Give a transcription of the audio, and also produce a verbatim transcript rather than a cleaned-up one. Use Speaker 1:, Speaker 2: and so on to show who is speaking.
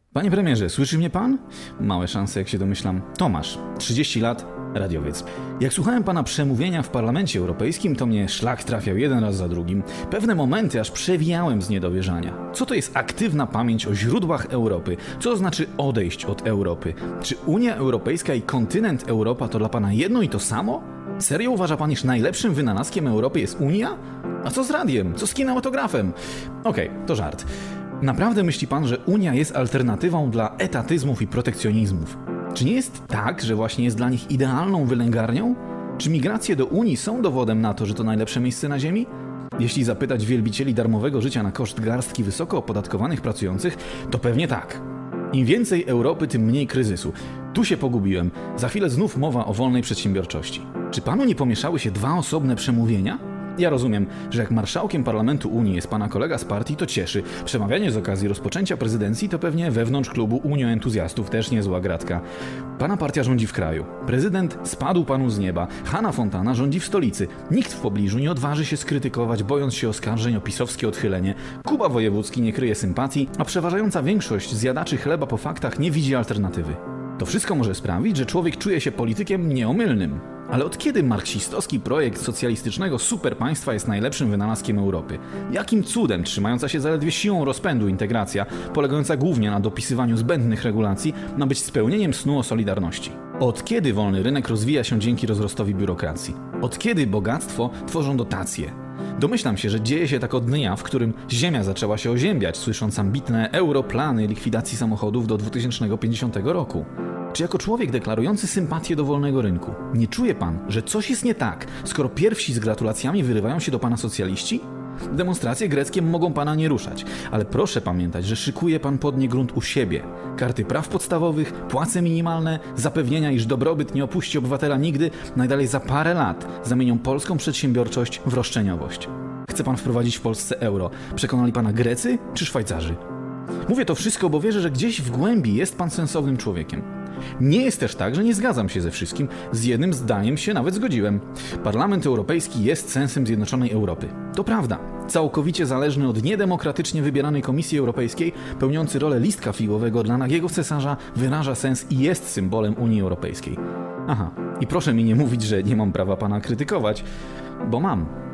Speaker 1: Panie premierze, słyszy mnie pan? Małe szanse, jak się domyślam. Tomasz, trzydzieści lat, radiowiec. Jak słuchałem pana przemówienia w Parlamencie Europejskim, to mnie szlak trafiał jeden raz za drugim. Pewne momenty aż przewijałem z niedowierzania. Co to jest aktywna pamięć o źródłach Europy? Co to znaczy odejść od Europy? Czy Unia Europejska i kontynent Europa to dla pana jedno i to samo? Serio uważa pan, iż najlepszym wynalazkiem Europy jest Unia? A co z radiem? Co z kinematografem? Okej, okay, to żart. Naprawdę myśli pan, że Unia jest alternatywą dla etatyzmów i protekcjonizmów? Czy nie jest tak, że właśnie jest dla nich idealną wylęgarnią? Czy migracje do Unii są dowodem na to, że to najlepsze miejsce na ziemi? Jeśli zapytać wielbicieli darmowego życia na koszt garstki wysoko opodatkowanych pracujących, to pewnie tak. Im więcej Europy, tym mniej kryzysu. Tu się pogubiłem. Za chwilę znów mowa o wolnej przedsiębiorczości. Czy panu nie pomieszały się dwa osobne przemówienia? Ja rozumiem, że jak marszałkiem Parlamentu Unii jest pana kolega z partii, to cieszy. Przemawianie z okazji rozpoczęcia prezydencji to pewnie wewnątrz klubu unioentuzjastów też niezła gratka. Pana partia rządzi w kraju. Prezydent spadł panu z nieba. Hanna Fontana rządzi w stolicy. Nikt w pobliżu nie odważy się skrytykować, bojąc się oskarżeń o pisowskie odchylenie. Kuba Wojewódzki nie kryje sympatii, a przeważająca większość zjadaczy chleba po faktach nie widzi alternatywy. To wszystko może sprawić, że człowiek czuje się politykiem nieomylnym. Ale od kiedy marksistowski projekt socjalistycznego superpaństwa jest najlepszym wynalazkiem Europy? Jakim cudem trzymająca się zaledwie siłą rozpędu integracja, polegająca głównie na dopisywaniu zbędnych regulacji, ma być spełnieniem snu o solidarności? Od kiedy wolny rynek rozwija się dzięki rozrostowi biurokracji? Od kiedy bogactwo tworzą dotacje? Domyślam się, że dzieje się tak od dnia, w którym Ziemia zaczęła się oziębiać, słysząc ambitne europlany likwidacji samochodów do dwa tysiące pięćdziesiątego roku. Czy jako człowiek deklarujący sympatię do wolnego rynku, nie czuje pan, że coś jest nie tak, skoro pierwsi z gratulacjami wyrywają się do pana socjaliści? Demonstracje greckie mogą pana nie ruszać, ale proszę pamiętać, że szykuje pan pod nie grunt u siebie. Karty praw podstawowych, płace minimalne, zapewnienia, iż dobrobyt nie opuści obywatela nigdy, najdalej za parę lat zamienią polską przedsiębiorczość w roszczeniowość. Chce pan wprowadzić w Polsce euro. Przekonali pana Grecy czy Szwajcarzy? Mówię to wszystko, bo wierzę, że gdzieś w głębi jest pan sensownym człowiekiem. Nie jest też tak, że nie zgadzam się ze wszystkim. Z jednym zdaniem się nawet zgodziłem. Parlament Europejski jest sensem zjednoczonej Europy. To prawda. Całkowicie zależny od niedemokratycznie wybieranej Komisji Europejskiej, pełniący rolę listka figowego dla nagiego cesarza, wyraża sens i jest symbolem Unii Europejskiej. Aha, i proszę mi nie mówić, że nie mam prawa pana krytykować, bo mam.